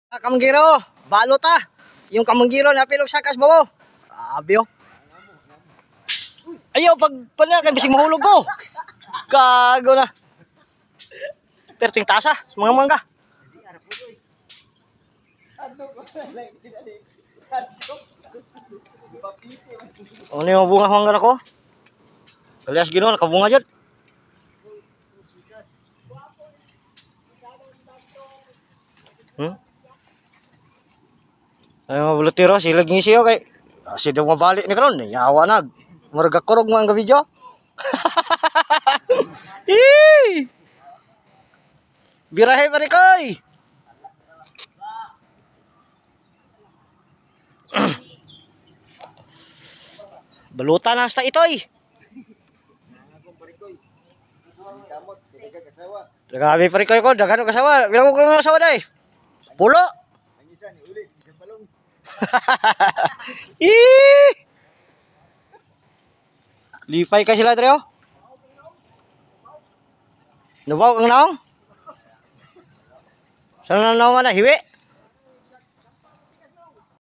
Kamanggiro, balot ah. Yung kamanggiro na pilog sa kasbo. Abyo. Ayaw, pag pala, kan bising mahulog ko. Gago na. Perting tasa, mga mangga. Ano yung bunga mangga na ko? Kalias gino, nakabunga dyan. Ay mga bulutiro, silag ng isiyo kay daw mabalik ni karon, yawa na. Murag kurog mo ang video. Birahe pa rin koy. Balutan na hasta itoy. Dagabi pa rin koy ko, dagano kasawa. Bilang ko ng kasawa day. Pulo. Lipay ka sila Treo. Nubaw ang naong? Saan na naong na hiwi?